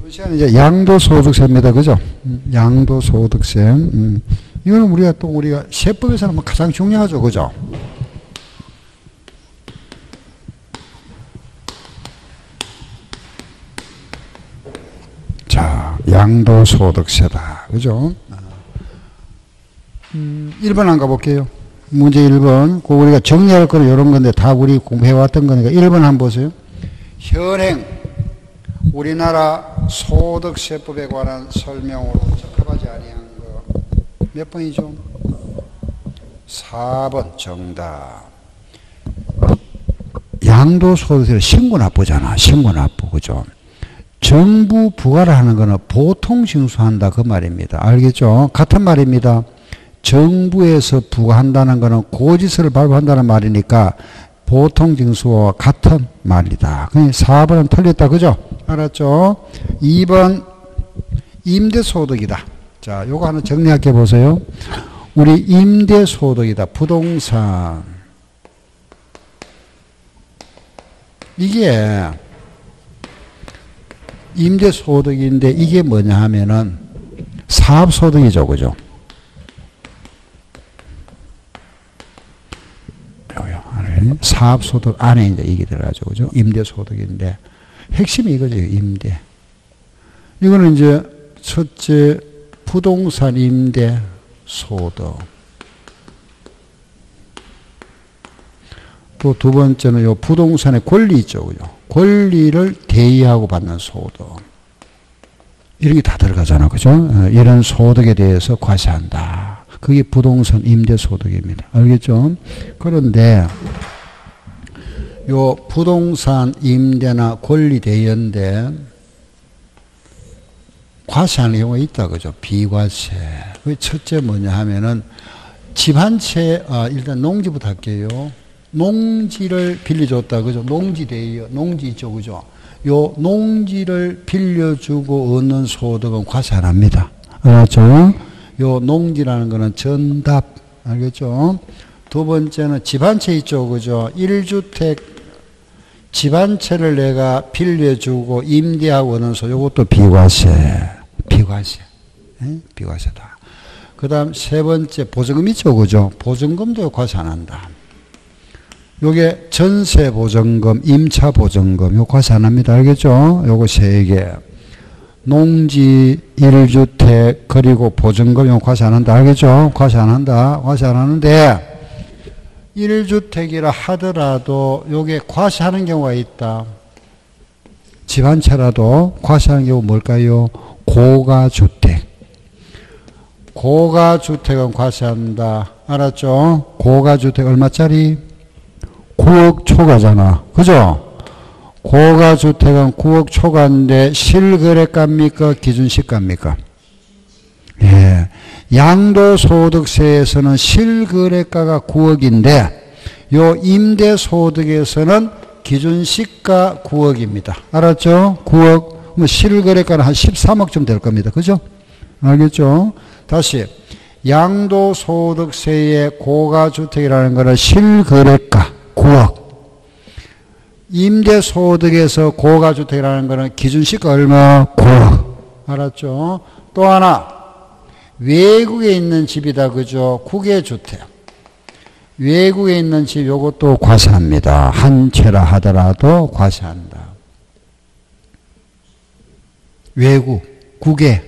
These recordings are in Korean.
이번 시간에 이제 양도소득세입니다. 그죠? 양도소득세. 이거는 우리가 세법에서는 뭐 가장 중요하죠. 그죠? 자, 양도소득세다. 그죠? 1번 안 가볼게요. 문제 1번. 그 우리가 정리할 거는 이런 건데 다 우리 공부해왔던 거니까 1번 한번 보세요. 현행 우리나라 소득세법에 관한 설명으로 적합하지 아니한 거 몇 번이죠? 4번 정답. 양도소득세를 신고납부잖아. 신고납부. 그죠? 정부 부과를 하는 거는 보통 징수한다 그 말입니다. 알겠죠? 같은 말입니다. 정부에서 부과한다는 거는 고지서를 발부한다는 말이니까 보통 징수와 같은 말이다. 4번은 틀렸다. 그죠? 알았죠? 2번 임대소득이다. 자, 요거 하나 정리할게 보세요. 우리 임대소득이다. 부동산. 이게 임대소득인데 이게 뭐냐 하면은 사업소득이죠. 그죠? 사업소득 안에 이제 이게 들어가죠. 그죠? 임대소득인데 핵심이 이거죠. 임대. 이거는 이제 첫째 부동산 임대 소득. 또 두 번째는 요 부동산의 권리 있죠. 그죠? 권리를 대의하고 받는 소득. 이런 게 다 들어가잖아. 그죠? 이런 소득에 대해서 과세한다. 그게 부동산 임대소득입니다. 알겠죠? 그런데 요 부동산 임대나 권리 대여인데 과세하는 경우가 있다. 그죠? 비과세. 그 첫째 뭐냐 하면은 집 한 채, 일단 농지부터 할게요. 농지를 빌려줬다. 그죠? 농지 대여, 농지 있죠. 그죠? 요 농지를 빌려주고 얻는 소득은 과세 안 합니다. 알았죠? 요 농지라는 거는 전답. 알겠죠? 두 번째는 집 한 채 있죠. 그죠? 1주택 집 한 채를 내가 빌려주고 임대하고 얻는 소, 요것도 비과세. 비과세. 네? 비과세다. 그 다음 세 번째 보증금 있죠. 그죠? 보증금도 과세 안 한다. 요게 전세보증금, 임차보증금, 요 과세 안 합니다. 알겠죠? 요거 세 개. 농지 1주택 그리고 보증금 요 과세 안 한다. 알겠죠? 과세 안 한다. 과세 안 하는데 1주택이라 하더라도 요게 과세하는 경우가 있다. 집 한 채라도 과세하는 경우 뭘까요? 고가주택. 고가주택은 과세한다. 알았죠? 고가주택 얼마짜리? 9억 초과잖아. 그죠? 고가주택은 9억 초과인데 실거래가입니까? 기준시가입니까? 예. 양도소득세에서는 실거래가가 9억인데 요 임대소득에서는 기준시가 9억입니다. 알았죠? 9억. 뭐 실거래가는 한 13억쯤 될 겁니다. 그죠? 알겠죠? 다시 양도소득세의 고가주택이라는 거는 실거래가 9억. 임대소득에서 고가주택이라는 거는 기준시가 얼마? 9억. 알았죠? 또 하나 외국에 있는 집이다. 그죠? 국외주택. 외국에 있는 집 요것도 과세합니다. 한 채라 하더라도 과세한다. 외국, 국외.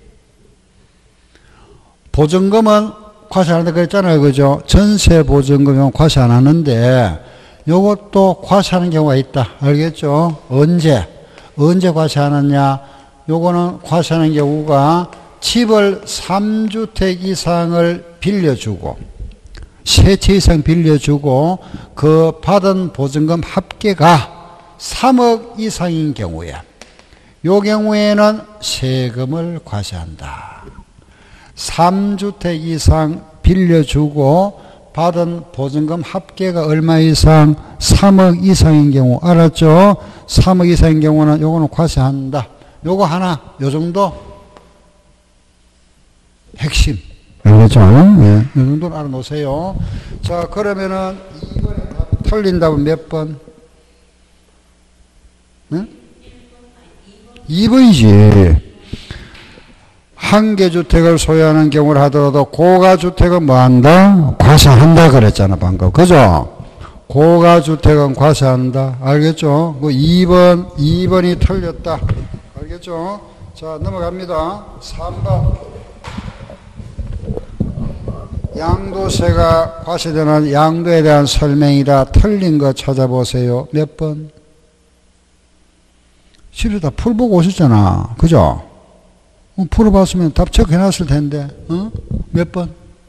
보증금은 과세 안 한다 그랬잖아요. 그죠? 전세보증금은 과세 안 하는데 요것도 과세하는 경우가 있다. 알겠죠? 언제 과세하느냐? 요거는 과세하는 경우가 집을 3주택 이상을 빌려주고 세 채 이상 빌려주고 그 받은 보증금 합계가 3억 이상인 경우에 요 경우에는 세금을 과세한다. 3주택 이상 빌려주고 받은 보증금 합계가 얼마 이상? 3억 이상인 경우. 알았죠? 3억 이상인 경우는 요거는 과세한다. 요거 하나, 요 정도 핵심. 알겠죠? 예. 요 정도는 알아놓으세요. 자, 그러면은 이번에 틀린 답은 몇 번? 응? 2번이지. 한 개 주택을 소유하는 경우를 하더라도 고가주택은 뭐 한다? 과세한다 그랬잖아 방금. 그죠? 고가주택은 과세한다. 알겠죠? 그 2번이 틀렸다. 알겠죠? 자, 넘어갑니다. 3번. 양도세가 과세되는 양도에 대한 설명이다. 틀린 거 찾아보세요. 몇 번? 집에 다 풀보고 오셨잖아. 그죠? 풀어봤으면 답 체크해놨을 텐데. 몇 번?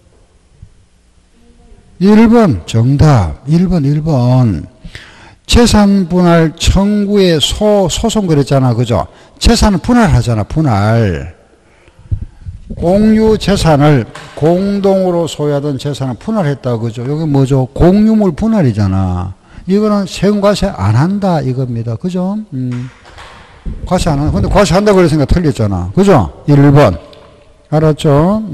1번. 정답. 1번. 재산 분할 청구의 소송 그랬잖아. 그죠? 재산을 분할하잖아. 분할. 공유 재산을 공동으로 소유하던 재산을 분할했다. 그죠? 여기 뭐죠? 공유물 분할이잖아. 이거는 세금과세 안 한다. 이겁니다. 그죠? 과세 안 한다. 근데 과세 한다고 그랬으니까 틀렸잖아. 그죠? 1번. 알았죠?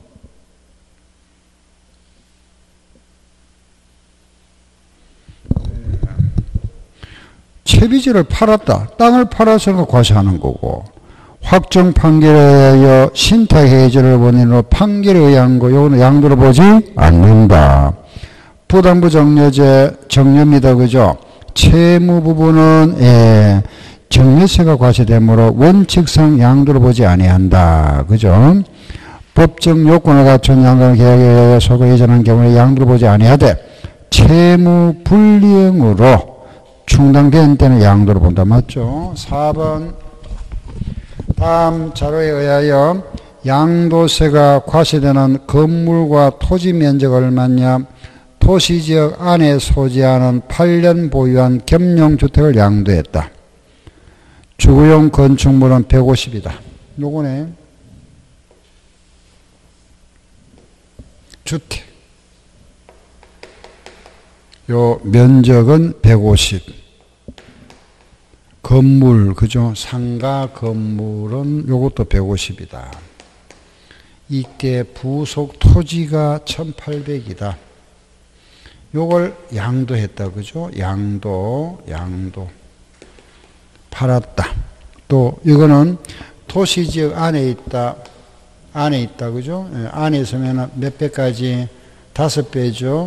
채비지를 팔았다. 땅을 팔아서 과세하는 거고. 확정 판결에 의하여 신탁해지를 원인으로 판결에 의한 거, 요거는 양도로 보지 않는다. 부담부 정려제 정려입니다. 그죠? 채무 부분은 정려세가 과세되므로 원칙상 양도로 보지 아니한다. 그죠? 법정 요건을 갖춘 양도는 계약에 의하여 소가 이전한 경우에 양도로 보지 아니하되 채무 불이행으로 충당된 때는 양도로 본다. 맞죠? 4번. 다음 자료에 의하여 양도세가 과세되는 건물과 토지 면적 얼마냐? 도시지역 안에 소지하는 8년 보유한 겸용주택을 양도했다. 주거용 건축물은 150이다. 요거네. 주택. 요 면적은 150. 건물, 그죠? 상가 건물은 요것도 150이다. 이때 부속 토지가 1800이다. 요걸 양도했다. 그죠? 양도. 팔았다. 또, 이거는 도시지역 안에 있다. 그죠? 안에 있으면 몇 배까지? 5배죠.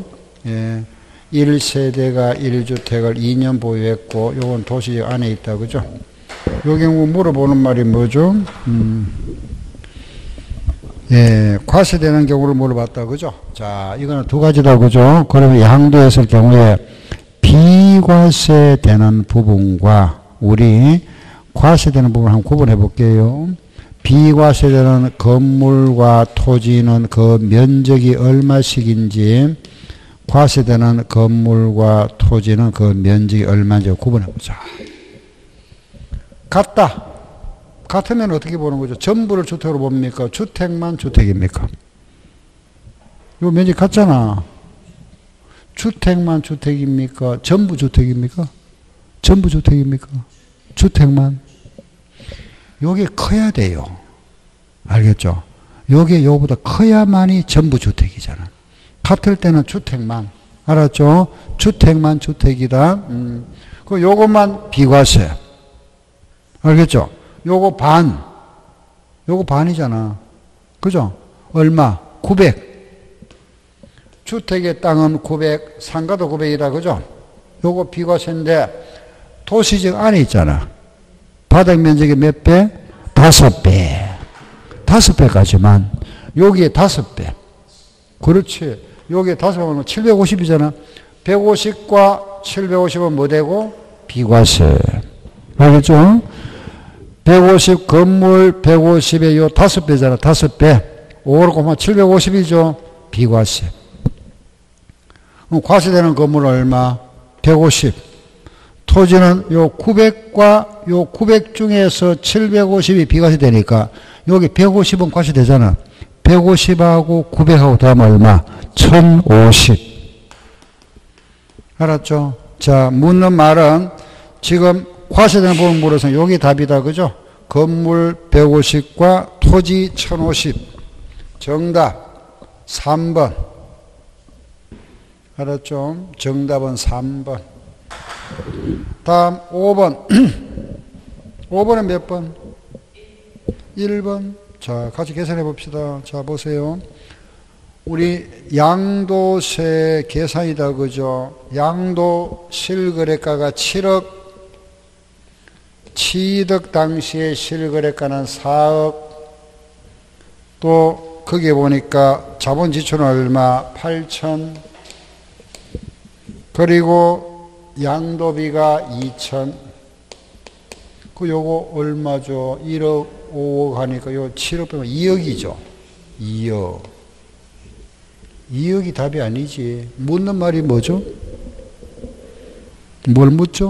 1세대가 1주택을 2년 보유했고, 요건 도시지역 안에 있다. 그죠? 요 경우 물어보는 말이 뭐죠? 과세되는 경우를 물어봤다. 그죠? 자, 이거는 두 가지다. 그죠? 그러면 양도했을 경우에 비과세되는 부분과 우리 과세되는 부분을 한번 구분해 볼게요. 비과세되는 건물과 토지는 그 면적이 얼마씩인지, 과세되는 건물과 토지는 그 면적이 얼마인지 구분해보자. 같다. 같으면 어떻게 보는 거죠? 전부를 주택으로 봅니까? 주택만 주택입니까? 요 면적 같잖아. 주택만 주택입니까? 전부 주택입니까? 전부 주택입니까? 주택만. 요게 커야 돼요. 알겠죠? 요게 요보다 커야만이 전부 주택이잖아. 같을 때는 주택만. 알았죠? 주택만 주택이다. 그 요것만 비과세. 알겠죠? 요거 반. 요거 반이잖아. 그죠? 얼마? 900. 주택의 땅은 900, 상가도 900이다. 그죠? 요거 비과세인데 도시적 안에 있잖아. 바닥 면적이 몇 배? 5배. 5배까지만. 여기에 5배. 그렇지. 여기에 5배면 750이잖아. 150과 750은 뭐 되고? 비과세. 알겠죠? 150 건물 150에 요 5배잖아. 5배. 5를 곱하면 750이죠. 비과세. 그럼 과세되는 건물은 얼마? 150. 토지는 요 900과 요 900 중에서 750이 비과세 되니까 여기 150은 과세되잖아. 150하고 900하고 더하면 얼마? 1050. 알았죠? 자, 묻는 말은 지금 과세되는 부분 물어서 여기 답이다. 그죠? 건물 150과 토지 1050. 정답 3번. 알았죠? 정답은 3번. 다음 5번. 5번은 몇 번? 1번. 자, 같이 계산해 봅시다. 자, 보세요. 우리 양도세 계산이다, 그죠? 양도 실거래가가 7억, 취득 당시에 실거래가는 4억, 또 거기에 보니까 자본 지출은 얼마? 8천, 그리고 양도비가 2천, 그 요거 얼마죠? 1억 5억 하니까 요 7억 빼면 2억이죠. 2억. 2억이 답이 아니지. 묻는 말이 뭐죠? 뭘 묻죠?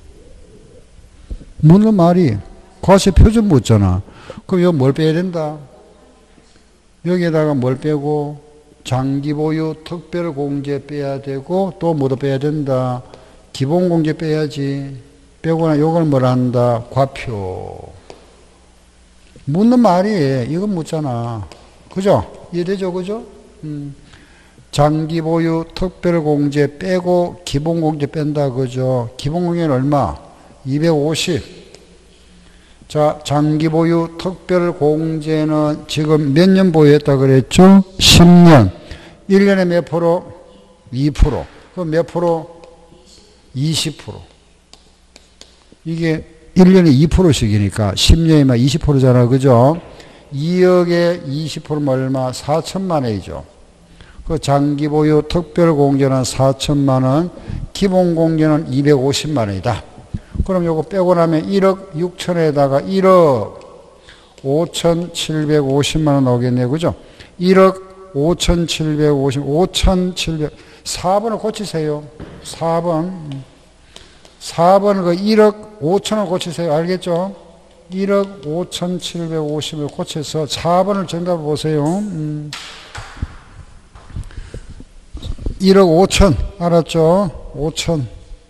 묻는 말이 과세 표준 묻잖아. 그럼 여기 뭘 빼야 된다? 여기에다가 뭘 빼고 장기보유 특별공제 빼야 되고 또 뭐도 빼야 된다? 기본공제 빼야지. 빼고나 요걸 뭐라 한다? 과표. 묻는 말이 이건 묻잖아. 그죠? 이해되죠? 그죠? 장기보유 특별공제 빼고 기본공제 뺀다. 그죠? 기본공제는 얼마? 250. 자, 장기보유 특별공제는 지금 몇 년 보유했다 그랬죠? 10년. 1년에 몇 프로? 2%. 그럼 몇 프로? 20%. 이게 1년에 2%씩이니까 10년이면 20%잖아. 그죠? 2억에 20%면 얼마? 4천만 원이죠. 그 장기보유 특별공제는 4천만 원, 기본공제는 250만 원이다. 그럼 요거 빼고 나면 1억 6천에다가 1억 5,750만 원 나오겠네요. 그죠? 1억 5,750, 5,700, 4번을 고치세요. 4번. 4번 그 1억 5천을 고치세요. 알겠죠? 1억 5,750을 고쳐서 4번을 정답을 보세요. 1억 5천. 알았죠? 5천.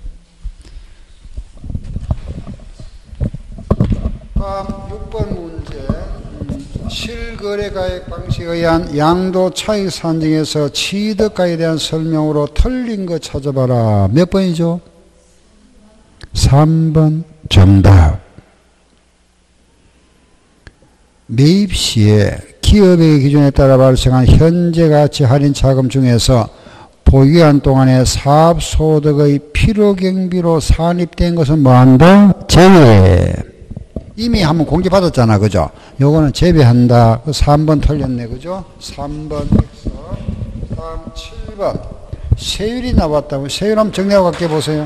다음 6번 문제. 실거래가액 방식에 의한 양도 차익 산정에서 취득가에 대한 설명으로 틀린 거 찾아봐라. 몇 번이죠? 3번 정답. 매입 시에 기업의 기준에 따라 발생한 현재 가치 할인 차금 중에서 보유한 동안에 사업소득의 필요경비로 산입된 것은 뭐한다? 제외. 이미 한번 공제받았잖아. 그죠? 요거는 제외한다. 3번 틀렸네. 그죠? 3번. 다음 7번. 세율이 나왔다고. 세율 한번 정리하고 갈게 보세요.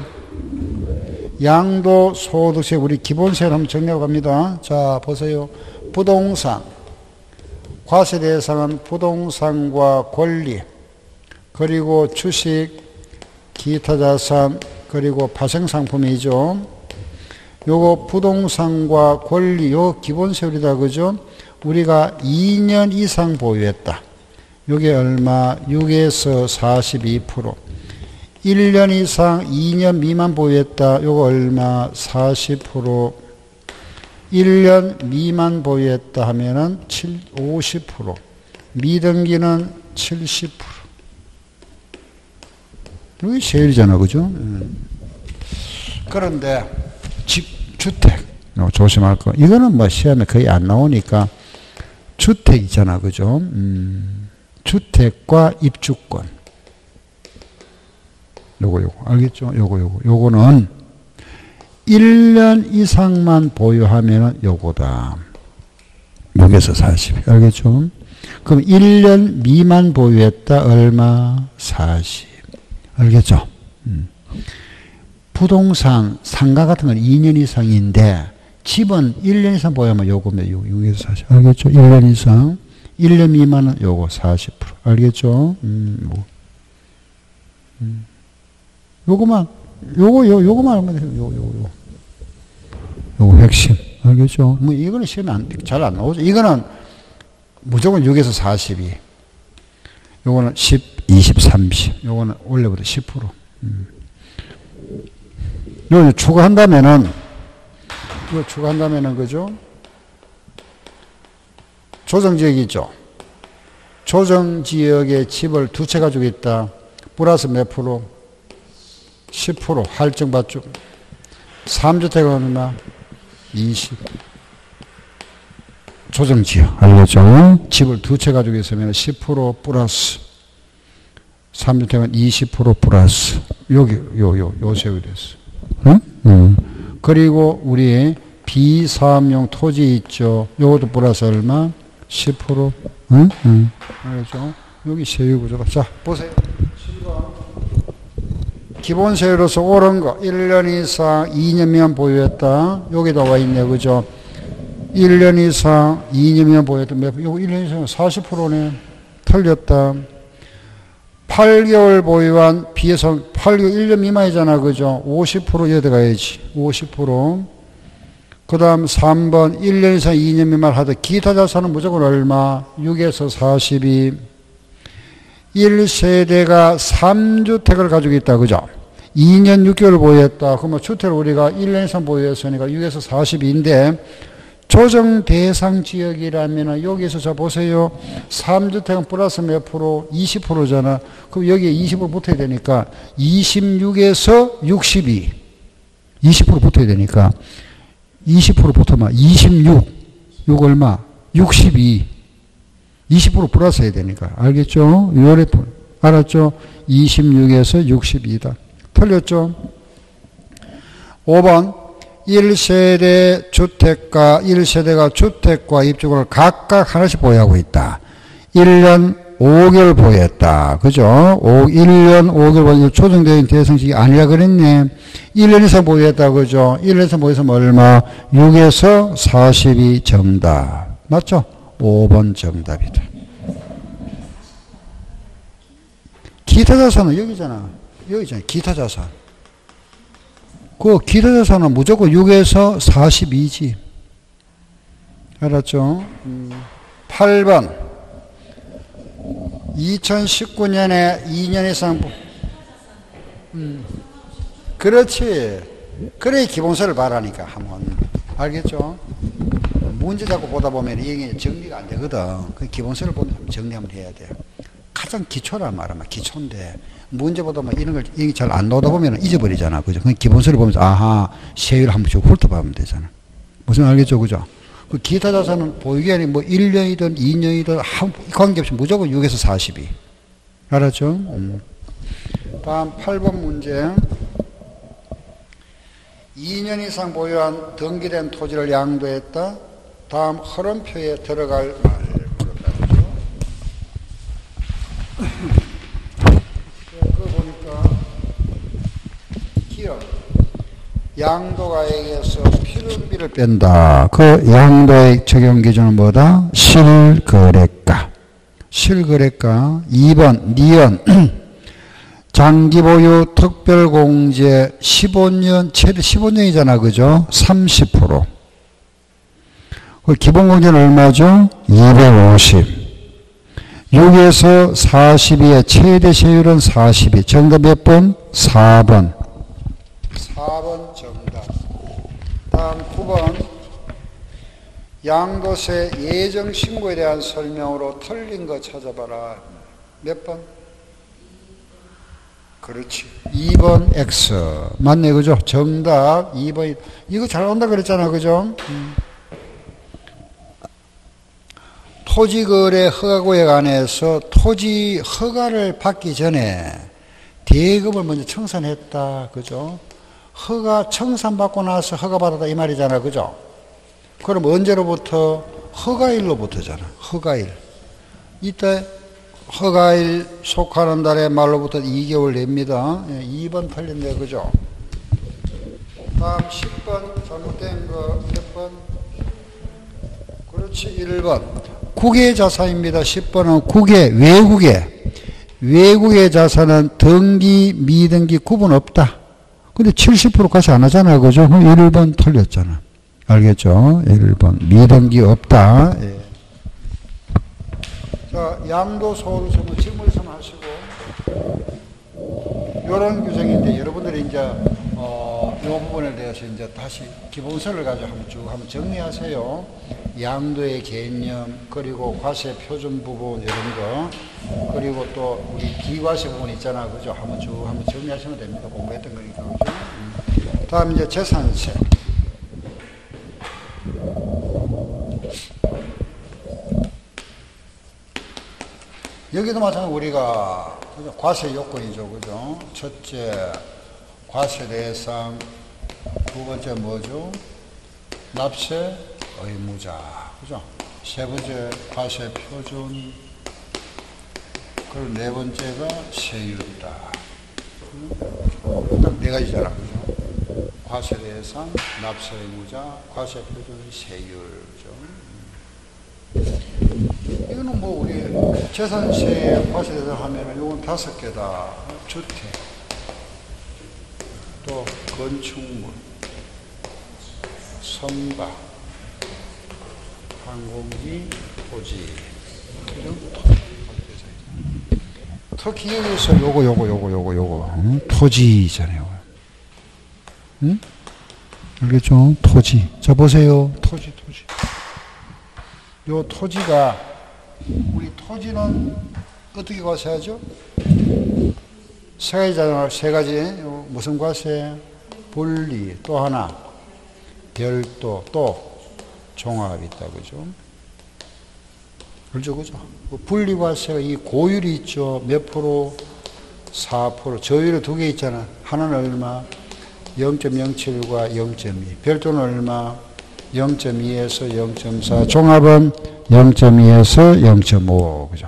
양도소득세 우리 기본세율 한번 정리하고 갑니다. 자, 보세요. 부동산. 과세 대상은 부동산과 권리, 그리고 주식, 기타 자산, 그리고 파생상품이죠. 요거 부동산과 권리, 요 기본세율이다. 그죠? 우리가 2년 이상 보유했다. 요게 얼마? 6에서 42%. 1년 이상 2년 미만 보유했다. 요거 얼마? 40%. 1년 미만 보유했다 하면은 50%. 미등기는 70%. 이게 세율이잖아. 그죠? 그런데 주택. 조심할 거. 이거는 뭐 시험에 거의 안 나오니까 주택이잖아. 그죠? 주택과 입주권. 요거. 알겠죠? 요거는 1년 이상만 보유하면 요거다. 6에서 40. 알겠죠? 그럼 1년 미만 보유했다. 얼마? 40. 알겠죠? 부동산, 상가 같은 건 2년 이상인데, 집은 1년 이상 보유하면 요거면 6에서 40. 알겠죠? 1년 이상. 1년 미만은 요거 40%. 알겠죠? 요거만 하면 돼요. 요거 핵심. 알겠죠? 뭐, 이거는 시험에 잘 안 나오죠. 이거는 무조건 6에서 42. 요거는 10, 20, 30. 요거는 원래보다 10%. 요거 추가한다면은, 그죠? 조정지역이 있죠? 조정지역에 집을 두 채 가지고 있다. 플러스 몇 프로? 10% 할증받죠. 3주택은 얼마? 20. 조정지역. 알겠죠? 집을 두 채 가지고 있으면 10% 플러스 3주택은 20% 플러스 여기 요 세율이 됐어. 응? 그리고 우리 비사업용 토지 있죠. 요것도 플러스 얼마? 10%. 응? 알겠죠? 여기 세율 구조가. 자, 보세요. 7번. 기본 세율로서 옳은 거 1년 이상 2년 미만 보유했다. 여기 나와 있네. 그죠? 1년 이상 2년 미만 보유했다. 요거 1년 이상 40%네. 틀렸다. 8개월 보유한 비해서 8개월 1년 미만이잖아. 그죠? 50% 여기 가야지. 50%. 그 다음 3번 1년 이상 2년 미만 하다. 기타 자산은 무조건 얼마? 6에서 42. 1세대가 3주택을 가지고 있다. 그죠? 2년 6개월 보유했다. 그러면 주택을 우리가 1년 이상 보유했으니까 6에서 42인데 조정 대상 지역이라면 여기서 자 보세요. 3주택은 플러스 몇 프로? 20%잖아. 그럼 여기에 20% 붙어야 되니까 26에서 62. 20% 붙어야 되니까 20% 붙으면 26. 6 얼마? 62. 20% 플러스 해야 되니까. 알겠죠? 요래, 알았죠? 26에서 62다. 틀렸죠? 5번. 1세대 주택과 1세대가 주택과 입주권을 각각 하나씩 보유하고 있다. 1년 5개월 보유했다. 그죠? 1년 5개월 보유 조정된 대상식이 아니라 그랬네. 1년 이상 보유했다. 그죠? 1년 이상 보유했으면 얼마? 6에서 42 정답. 맞죠? 5번 정답이다. 기타 자산은 여기잖아. 여기잖아. 기타 자산. 그 기타 자산은 무조건 6에서 42지. 알았죠? 8번. 2019년에 2년 이상 그렇지. 그래 기본서를 말하니까 한번. 알겠죠? 문제 자꾸 보다 보면 이게 정리가 안 되거든. 그 기본서를 보면 정리 한번 해야 돼. 가장 기초란 말이야. 기초인데 문제 보다 보면 이런 걸 잘 안 나오다 보면 잊어버리잖아. 그죠? 그 기본서를 보면서 아하 세율 한 번씩 훑어보면 되잖아. 무슨 알겠죠? 그죠? 그 기타 자산은 보유기한이 뭐 1년이든 2년이든 관계없이 무조건 6에서 42. 알았죠? 다음 8번 문제. 2년 이상 보유한 등기된 토지를 양도했다. 다음 흐름표에 들어갈 말. 그거 보니까 기업 양도가액에서 필요비를 뺀다. 그 양도액 적용 기준은 뭐다? 실거래가. 실거래가. 2번 니은 장기 보유 특별공제 15년 최대 15년이잖아. 그죠? 30%. 그 기본공제는 얼마죠? 250. 6에서 42의 최대 세율은 42. 정답 몇 번? 4번. 4번 정답. 다음 9번. 양도세 예정 신고에 대한 설명으로 틀린 거 찾아봐라. 몇 번? 그렇지. 2번 X. 맞네. 그죠? 정답 2번. 이거 잘 온다 그랬잖아. 그죠? 토지거래 허가구역 안에서 토지 허가를 받기 전에 대금을 먼저 청산했다. 그죠? 허가 청산받고 나서 허가받았다 이 말이잖아. 그죠? 그럼 언제로부터? 허가일로부터잖아. 허가일. 이때 허가일 속하는 달의 말로부터 2개월 냅니다. 2번 틀린데. 그죠? 다음 10번 잘못된 거 몇 번? 그렇지. 1번. 국외 자산입니다. 10번은 국외, 외국의 자산은 등기, 미등기 구분 없다. 근데 70%까지 안 하잖아. 그죠? 1번 틀렸잖아. 알겠죠? 1번. 미등기 없다. 예. 자, 양도소득세는 질문 좀 하시고. 이런 규정인데 여러분들이 이제, 이 부분에 대해서 이제 다시 기본서를 가지고 한번 정리하세요. 양도의 개념, 그리고 과세 표준 부분 이런 거, 그리고 또 우리 비과세 부분 있잖아. 그죠? 한번 정리하시면 됩니다. 공부했던 거니까. 그죠? 다음 이제 재산세. 여기도 마찬가지로 우리가 그죠? 과세 요건이죠. 그죠? 첫째, 과세 대상. 두 번째 뭐죠? 납세 의무자. 그죠? 세 번째, 과세 표준. 그리고 네 번째가 세율이다. 딱 네 가지잖아. 그죠? 과세 대상, 납세 의무자, 과세 표준, 세율. 그죠? 이거는 뭐 우리 재산세 과세 대상 하면은 이건 5개다. 주택, 또 건축물, 선박, 항공기, 토지. 그죠? 특히 여기서 요거. 응? 토지잖아요. 응? 알겠죠? 토지. 자, 보세요. 토지. 요 토지가, 우리 토지는 어떻게 과세하죠? 세 가지잖아요. 세 가지. 무슨 과세? 분리. 또 하나. 별도. 또 종합이 있다. 그죠? 그죠? 분리과세가 이 고율이 있죠. 몇 프로? 4%. 저율이 두 개 있잖아. 하나는 얼마? 0.07과 0.2. 별도는 얼마? 0.2에서 0.4. 종합은 0.2에서 0.5. 그죠?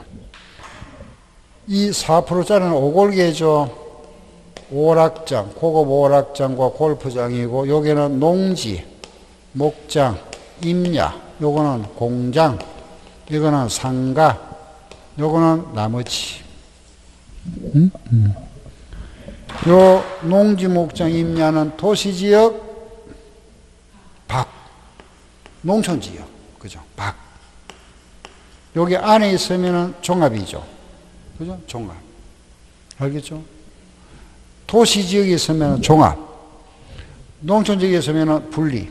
이 4%짜리는 오골개죠. 오락장, 고급 오락장과 골프장이고, 여기는 농지, 목장, 임야, 요거는 공장, 이거는 상가, 요거는 나머지. 요 농지, 목장, 임야는 도시지역, 밖, 농촌지역, 그죠? 밖. 여기 안에 있으면은 종합이죠. 그죠? 종합. 알겠죠? 도시지역에 있으면 종합. 농촌지역에 있으면 분리.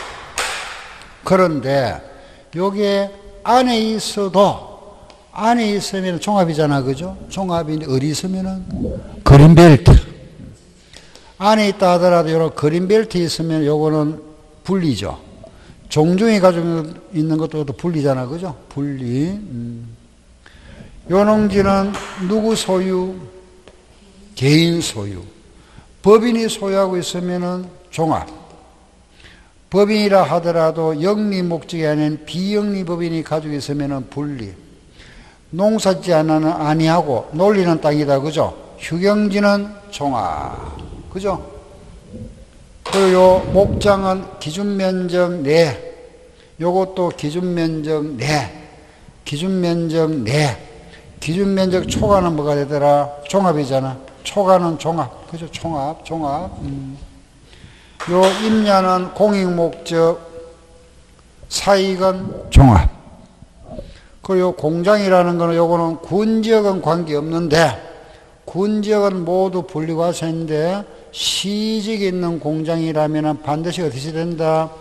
그런데 여기에 안에 있으면 종합이잖아. 그죠? 종합인데 어디 있으면은 그린벨트. 안에 있다 하더라도 이런 그린벨트에 있으면 요거는 분리죠. 종중이 가지고 있는 것도 분리잖아. 그죠? 분리. 요 농지는 누구 소유? 개인 소유. 법인이 소유하고 있으면은 종합. 법인이라 하더라도 영리 목적이 아닌 비영리 법인이 가지고 있으면은 분리. 농사짓지 아니하고 놀리는 땅이다. 그죠? 휴경지는 종합. 그죠? 그리고 요 목장은 기준면적 내. 요것도 기준면적 내. 기준면적 내. 기준면적 초과는 뭐가 되더라? 종합이잖아. 초과는 종합. 그죠? 종합. 요 임야는 공익목적, 사익은 종합. 그리고 공장이라는 거는 요거는 군지역은 관계없는데, 군지역은 모두 분리과세인데, 시직에 있는 공장이라면 반드시 어디서 된다?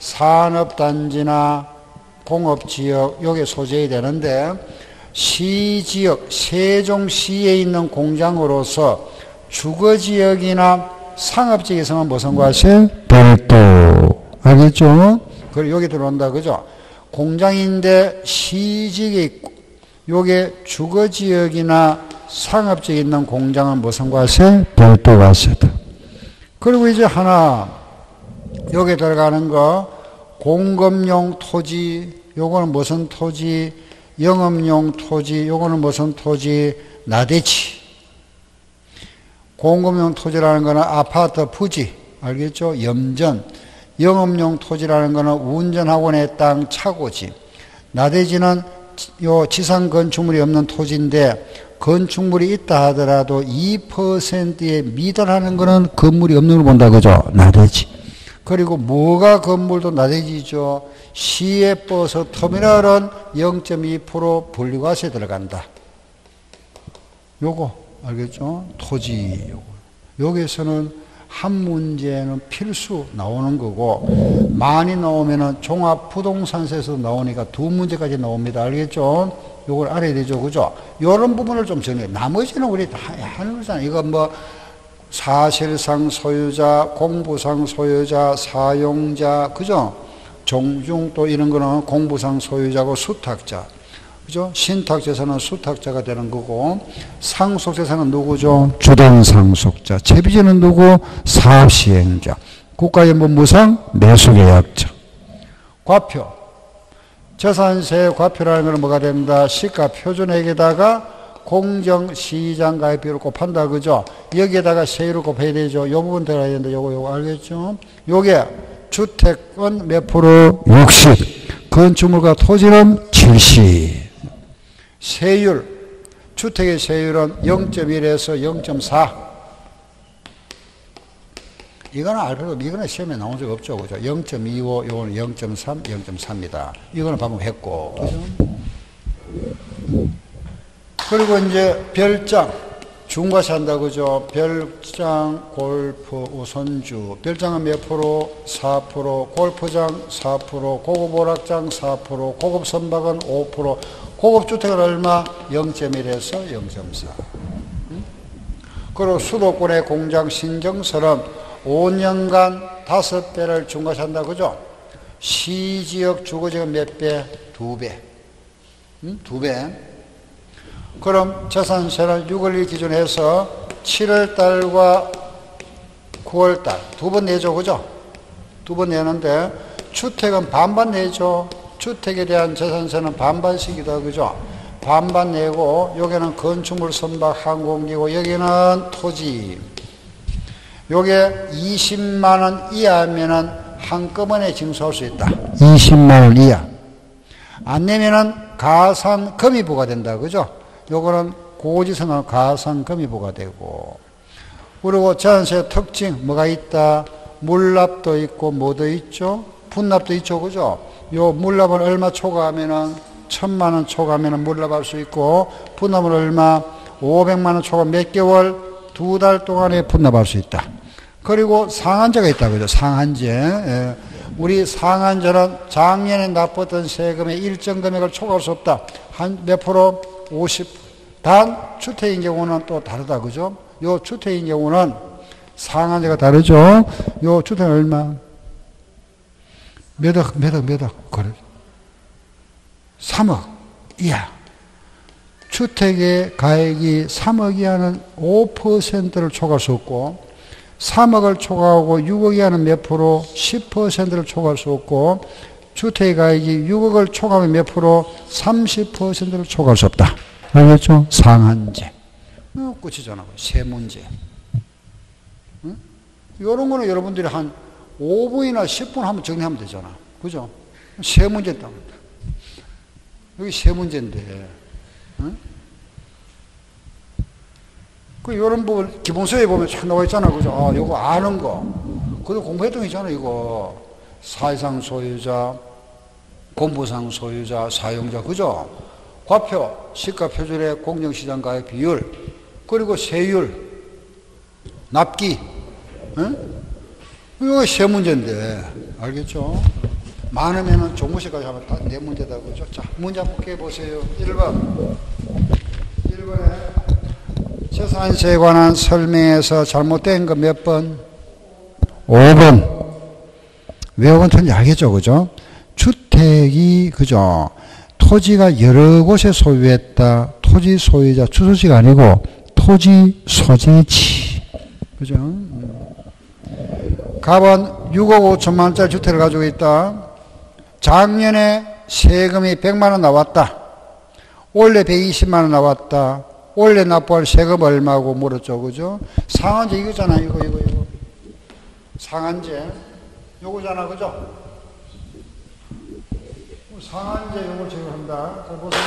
산업단지나 공업지역, 요게 소재가 되는데, 시지역, 세종시에 있는 공장으로서 주거지역이나 상업지역에서는 무슨 과세? 별도. 알겠죠? 그리고 여기 들어온다. 그죠? 공장인데 시지역에 있고, 요게 주거지역이나 상업지역에 있는 공장은 무슨 과세? 별도 과세다. 그리고 이제 하나, 여기 들어가는 거, 공급용 토지, 요거는 무슨 토지? 영업용 토지, 요거는 무슨 토지? 나대지. 공급용 토지라는 거는 아파트 부지, 알겠죠? 염전. 영업용 토지라는 거는 운전학원의 땅, 차고지. 나대지는 요 지상 건축물이 없는 토지인데, 건축물이 있다 하더라도 2%에 미달하는 거는 건물이 없는 걸 본다. 그죠? 나대지. 그리고 뭐가 건물도 나대지죠? 시외 버스 터미널은 0.2% 분리과세 들어간다. 요거 알겠죠? 토지 요거. 여기서는 한 문제는 필수 나오는 거고, 많이 나오면은 종합부동산세에서 나오니까 두 문제까지 나옵니다. 알겠죠? 요걸 알아야 되죠. 그죠? 요런 부분을 좀 정리해. 나머지는 우리 다 하는 거잖아요. 이거 뭐 사실상 소유자, 공부상 소유자, 사용자, 그죠? 종중 또 이런 거는 공부상 소유자고 수탁자. 그죠? 신탁재산은 수탁자가 되는 거고, 상속재산은 누구죠? 주된 상속자. 채비지는 누구? 사업시행자. 국가연금 무상 매수계약자. 과표. 재산세 과표라는 것은 뭐가 된다? 시가 표준액에다가 공정시장가액 비율을 곱한다. 그죠? 여기에다가 세율을 곱해야 되죠. 이 부분 들어야 되는데, 요거 알겠죠? 요게 주택은 몇 프로? 60. 건축물과 토지는 70. 세율. 주택의 세율은 0.1에서 0.4. 이거는 알고, 이거는 시험에 나온 적 없죠. 그죠? 0.25, 이거는 0.3, 0.3입니다. 이거는 방금 했고. 그죠? 그리고 이제 별장. 중과시 한다. 그죠? 별장, 골프, 우선주. 별장은 몇 프로? 4%. 골프장 4%. 고급 오락장 4%. 고급 선박은 5%. 고급 주택은 얼마? 0.1에서 0.4. 그리고 수도권의 공장 신정설은 5년간 5배를 중과시한다. 그죠? 시지역 주거지역은 몇 배? 2배. 2배. 그럼 재산세는 6월 기준으로 해서 7월달과 9월달 2번 내죠. 그죠? 2번 내는데 주택은 반반 내죠. 주택에 대한 재산세는 반반씩이다. 그죠? 반반 내고 여기는 건축물 선박 항공기고 여기는 토지. 요게 20만 원 이하면은 한꺼번에 징수할 수 있다. 20만 원 이하. 안 내면은 가산금이 부과된다. 그죠? 요거는 고지서는 가산금이 부과되고. 그리고 재산세 특징 뭐가 있다? 물납도 있고 뭐도 있죠? 분납도 있죠. 그죠? 요 물납은 얼마 초과하면은 1000만 원 초과하면은 물납할 수 있고, 분납은 얼마? 500만 원 초과 몇 개월? 2달 동안에 분납할 수 있다. 그리고 상한제가 있다. 그죠? 상한제. 예. 우리 상한제는 작년에 납부했던 세금의 일정 금액을 초과할 수 없다. 한 몇 프로? 50. 단 주택인 경우는 또 다르다. 그죠? 요 주택인 경우는 상한제가 다르죠. 요 주택은 얼마? 몇 억. 그래. 3억 이하. 주택의 가액이 3억 이하는 5%를 초과할 수 없고, 3억을 초과하고 6억 이하는 몇 프로? 10%를 초과할 수 없고, 주택의 가액이 6억을 초과하면 몇 프로? 30%를 초과할 수 없다. 알겠죠? 상한제. 끝이잖아. 세 문제. 응? 이런 거는 여러분들이 한 5분이나 10분 하면 정리하면 되잖아. 그죠? 세 문제 있다. 여기 세 문제인데. 응? 그, 요런 부분, 기본서에 보면 쫙 나와 있잖아. 그죠? 아, 요거 아는 거. 그거 공부했던 거 있잖아, 이거. 사회상 소유자, 공부상 소유자, 사용자. 그죠? 과표, 시가 표준의 공정시장 가액 비율, 그리고 세율, 납기. 응? 이거 세 문제인데. 알겠죠? 많으면은 종무시까지 하면 다 네 문제다. 그죠? 자, 문제 한번 깨보세요. 1번. 1번에 재산세에 관한 설명에서 잘못된 거 몇 번? 5번. 왜 5번 틀린지 알겠죠? 그죠? 주택이, 그죠? 토지가 여러 곳에 소유했다. 토지 소유자, 주소지가 아니고 토지 소재지. 그죠? 갑은 6억 5천만 원짜리 주택을 가지고 있다. 작년에 세금이 100만 원 나왔다. 올해 120만 원 나왔다. 올해 납부할 세금 얼마고 물었죠. 그죠? 상한제 이거잖아. 이거. 상한제. 요거잖아. 그죠? 상한제 요걸 제거한다. 자, 보세요.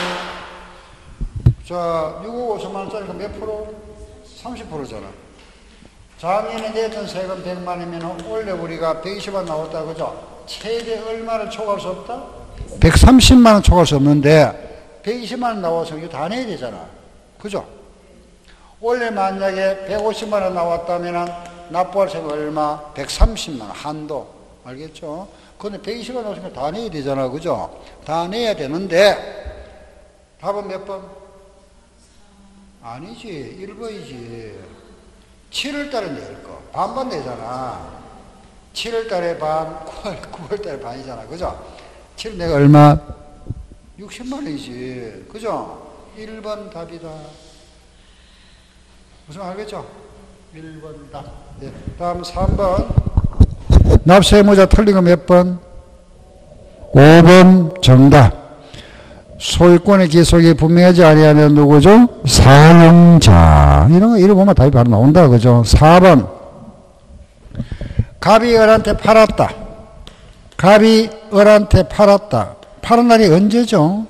자, 6억 5천만 원짜리가 몇 프로? 30%잖아. 작년에 냈던 세금 100만 원이면 올해 우리가 120만 나왔다. 그죠? 최대 얼마를 초과할 수 없다? 130만 원 초과할 수 없는데 120만 원 나와서 이거 다 내야 되잖아. 그죠? 원래 만약에 150만 원 나왔다면 납부할 세금 얼마? 130만 원 한도. 알겠죠? 근데 120만 원 나왔으니까 다 내야 되잖아. 그죠? 다 내야 되는데 답은 몇 번? 아니지. 1번이지. 7월달에 낼 거. 반반 내잖아. 7월달에 반, 9월달에 반이잖아. 그죠? 7월 내가 얼마? 60만 60만 원이지. 그죠? 1번 답이다. 무슨 말 알겠죠? 1번 답. 네. 다음 3번. 납세의무자 틀린 거 몇 번? 5번 정답. 소유권의 기속이 분명하지 아니하면 누구죠? 사용자. 이런 거 보면 답이 바로 나온다. 그죠? 4번. 갑이 을한테 팔았다. 갑이 을한테 팔았다. 파는 날이 언제죠?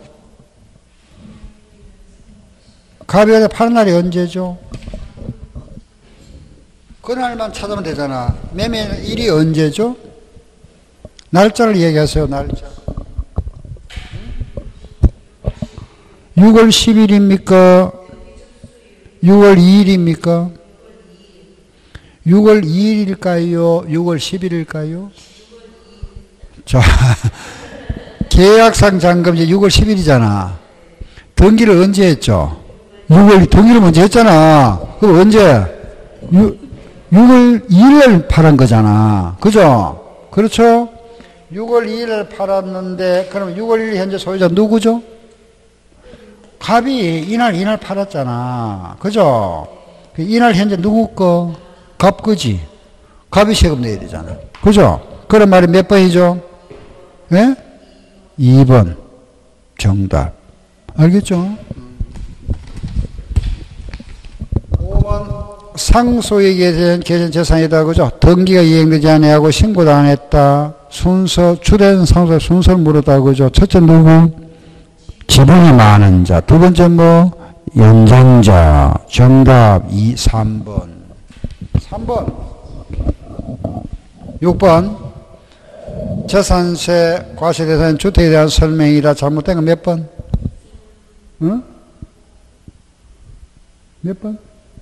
갑이 을한테 파는 날이 언제죠? 그날만 찾으면 되잖아. 매매 일이 언제죠? 날짜를 얘기하세요. 날짜. 6월 10일입니까? 6월 2일입니까? 6월 2일일까요? 6월 10일일까요? 자, 계약상 잔금이 6월 10일이잖아. 등기를 언제 했죠? 등기를 먼저 했잖아. 그럼 언제? 6월 2일날 팔은 거잖아. 그죠? 그렇죠? 6월 2일날 팔았는데, 그럼 6월 1일 현재 소유자 누구죠? 갑이 이날 팔았잖아. 그죠? 이날 현재 누구 거? 갑 거지. 갑이 세금 내야 되잖아. 그죠? 그런 말이 몇 번이죠? 예? 2번. 정답. 알겠죠? 5번. 상소에게 대한 계전 재산이다. 그죠? 등기가 이행되지 아니하고 신고도 안 했다. 주된 상소의 순서를 물었다. 그죠? 첫째 누구? 지분이 많은 자. 두 번째 뭐? 연장자. 정답 3번. 3번. 6번. 재산세, 과세대상, 주택에 대한 설명이다. 잘못된 거 몇 번? 응? 몇 번?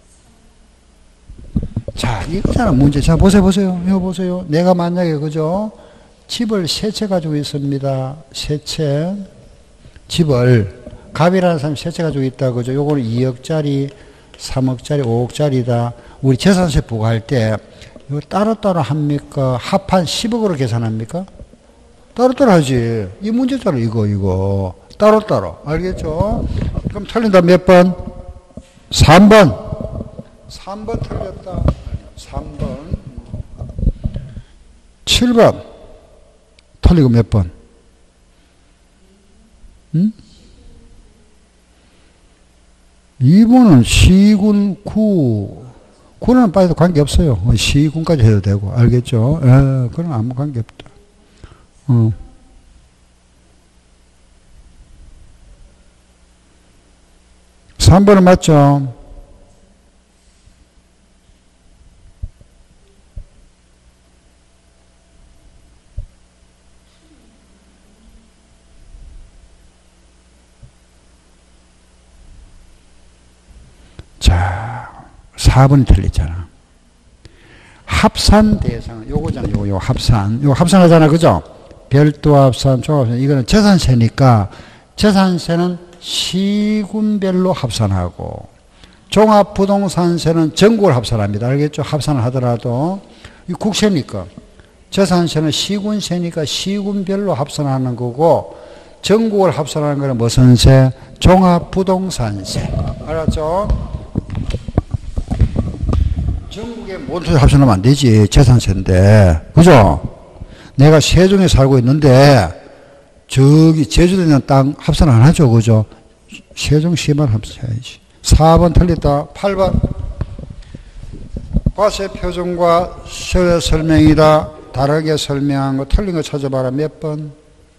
자, 이거잖아, 문제. 자, 보세요. 이거 보세요. 내가 만약에, 그죠? 집을 세 채 가지고 있습니다. 세 채. 집을, 갑이라는 사람이 세 채 가지고 있다. 그죠? 요거는 2억짜리, 3억짜리, 5억짜리다. 우리 재산세 부과할 때, 이거 따로따로 합니까? 합한 10억으로 계산합니까? 따로따로 하지. 이 문제잖아, 이거. 따로따로. 알겠죠? 그럼 틀린다, 몇 번? 3번. 3번 틀렸다. 3번. 7번. 틀리고 몇 번? 응? 2번은 시군, 구는 빠져도 관계없어요. 시군까지 해도 되고. 알겠죠? 그건 아무 관계없다. 3번은 맞죠? 자, 4번이 틀렸잖아. 합산 대상, 요거잖아, 요거 합산. 요거 합산하잖아, 그죠? 별도 합산, 종합합산. 이거는 재산세니까, 재산세는 시군별로 합산하고, 종합부동산세는 전국을 합산합니다. 알겠죠? 합산을 하더라도. 이 국세니까. 재산세는 시군세니까 시군별로 합산하는 거고, 전국을 합산하는 거는 무슨 세? 종합부동산세. 알았죠? 전국에 모두 합산하면 안 되지. 재산세인데. 그죠? 내가 세종에 살고 있는데, 저기 제주도에 있는 땅 합산 안 하죠. 그죠? 세종시만 합산해야지. 4번 틀렸다. 8번. 과세 표준과 세율 설명이다. 다르게 설명한 거 틀린 거 찾아봐라. 몇 번?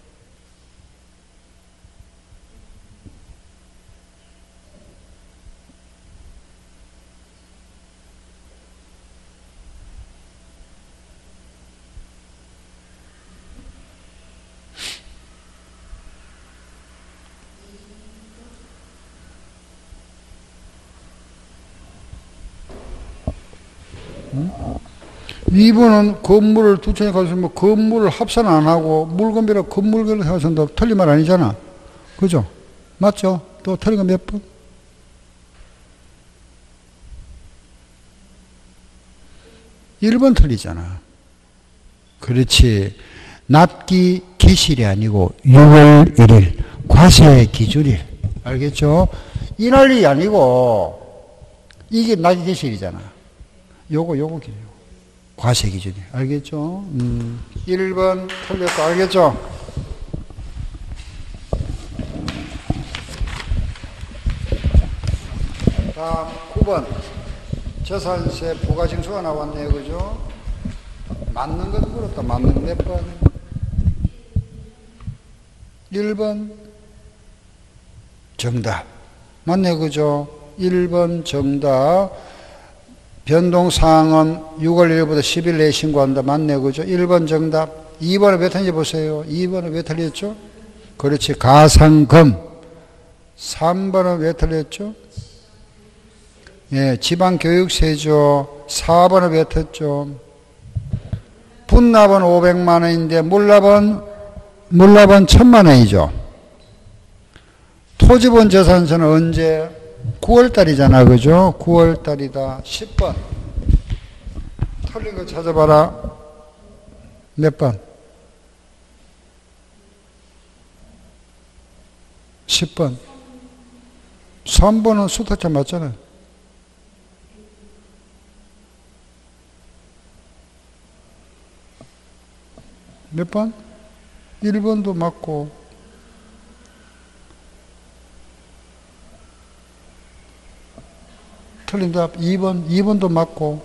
이번은 건물을 두 채에 가지고 뭐 건물을 합산 안 하고 물건별로 건물별로 해서 틀린 말 아니잖아. 그죠? 맞죠? 또 틀린 거 몇 번? 1번 틀리잖아. 그렇지. 납기 기실이 아니고 6월 1일 과세 기준이. 알겠죠? 이 난리 아니고, 이게 낮이 대실이잖아. 요거 기준. 과세 기준이. 알겠죠? 1번 틀렸고, 알겠죠? 다음 9번. 재산세 부가징수가 나왔네요. 그죠? 맞는 것 물었다. 맞는 거 몇 번? 1번. 정답. 맞네. 그죠? 1번 정답. 변동사항은 6월 1일부터 10일 내에 신고한다. 맞네. 그죠? 1번 정답. 2번은 왜 틀린지 보세요. 2번은 왜 틀렸죠? 그렇지. 가상금. 3번은 왜 틀렸죠? 예, 지방교육세죠. 4번은 왜 틀렸죠? 분납은 500만 원인데 물납은 1000만 원이죠. 토지분 재산세는 언제? 9월달이잖아. 그죠? 9월달이다. 10번. 틀린 거 찾아봐라. 몇 번? 10번. 3번은 수탁자 맞잖아요. 몇 번? 1번도 맞고. 틀린 답 2번. 2번도 맞고.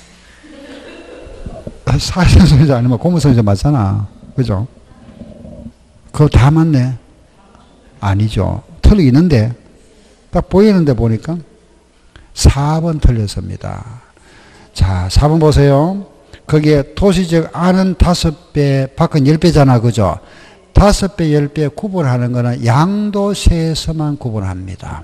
사회생선이자 아니면 고무선이자 맞잖아. 그죠? 그거 다 맞네. 아니죠. 틀리는데 딱 보이는데 보니까 4번 틀렸습니다. 자, 4번 보세요. 거기에 도시적 안은 5배, 밖은 10배잖아. 그죠? 5배, 10배 구분하는 거는 양도세에서만 구분합니다.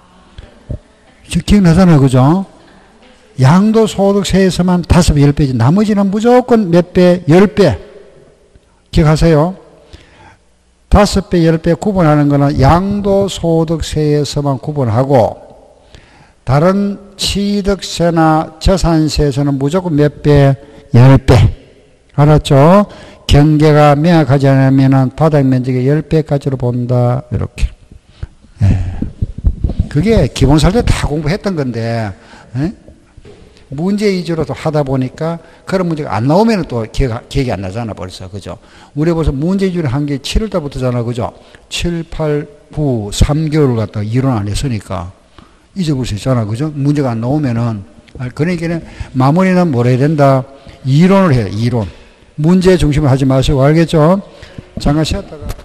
기억나잖아요. 그죠? 양도소득세에서만 5배, 10배지. 나머지는 무조건 몇 배? 10배. 기억하세요? 5배, 10배 구분하는 거는 양도소득세에서만 구분하고, 다른 취득세나 재산세에서는 무조건 몇 배? 10배. 알았죠? 경계가 명확하지 않으면 바닥면적의 10배까지로 본다. 이렇게. 예. 그게 기본 살 때 다 공부했던 건데, 예? 문제 위주로 하다 보니까 그런 문제가 안 나오면 또 기억이 안 나잖아, 벌써. 그죠? 우리 벌써 문제 위주로 한 게 7월달부터잖아. 그죠? 7, 8, 9, 3개월 갖다가 이론 안 했으니까 잊어볼 수 있잖아. 그죠? 문제가 안 나오면은. 그러니까 마무리는 뭘 해야 된다? 이론을 해요, 이론. 문제 중심으로 하지 마시고, 알겠죠? 잠깐 쉬었다가.